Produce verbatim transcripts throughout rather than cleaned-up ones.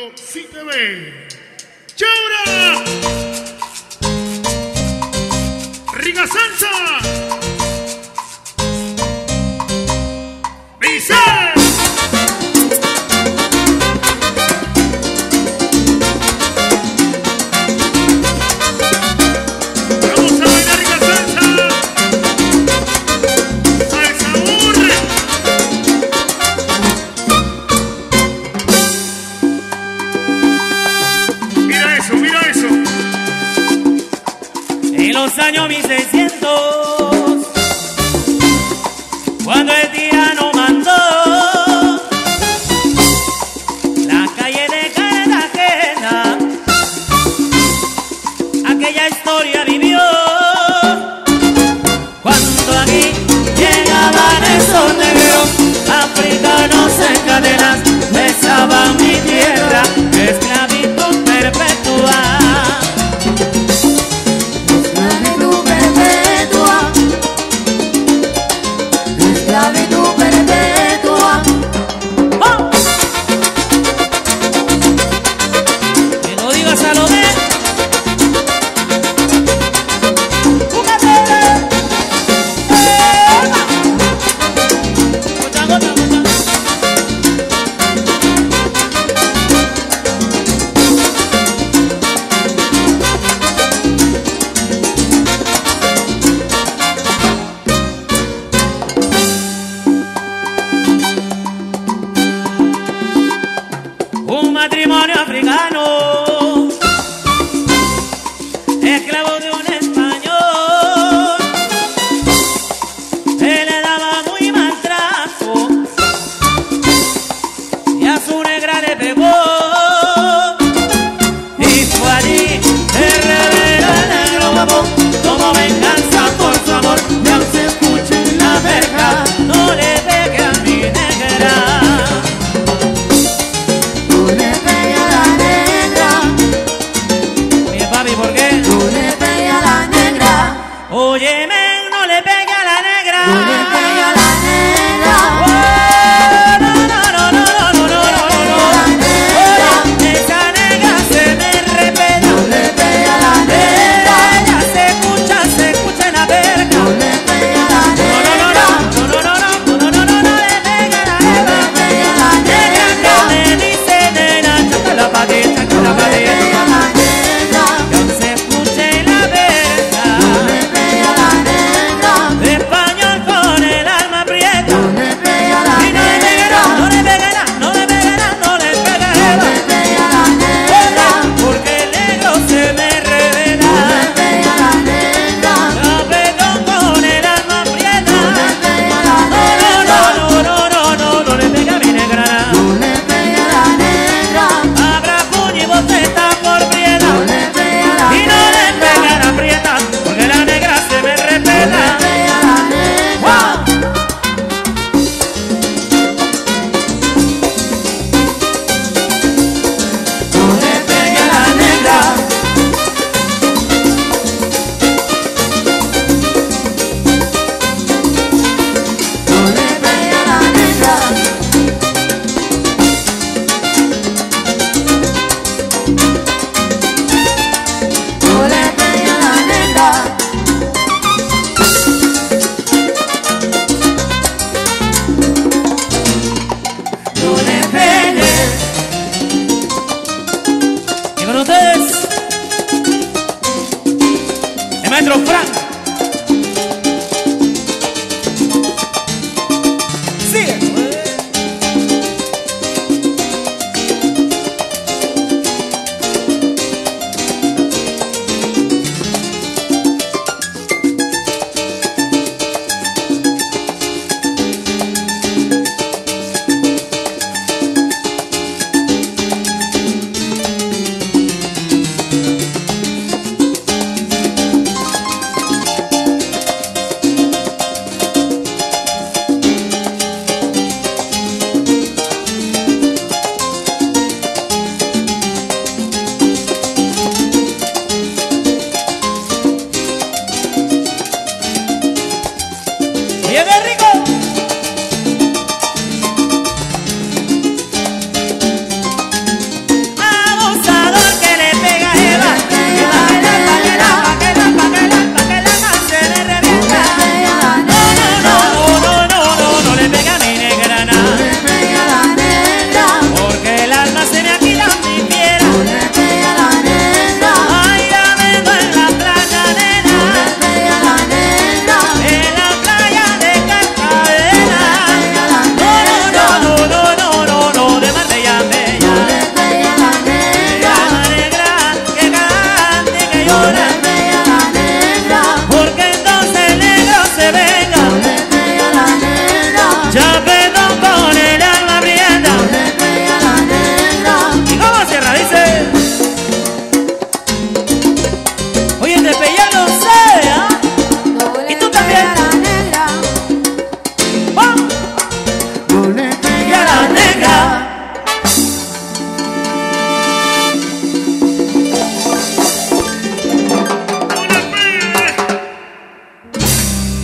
Sí T V. ¡Chaura! ¡Riga Salsa! ¡Dice! Los años mil seiscientos, cuando el tirano mandó la calle de Cartagena, aquella historia vivió. Cuando aquí llegaban esos negros africanos en cadenas, besaban mi tierra, esclavitud perpetua. Un matrimonio africano, esclavo de un español, se le daba muy mal trato y a su negra le pegó. Y fue allí el revela el negro guapo, como venganza por su amor. Ya se escucha en la verja, no le pegue a mi negra. ¿Por qué?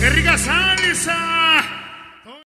¡Qué rica salsa!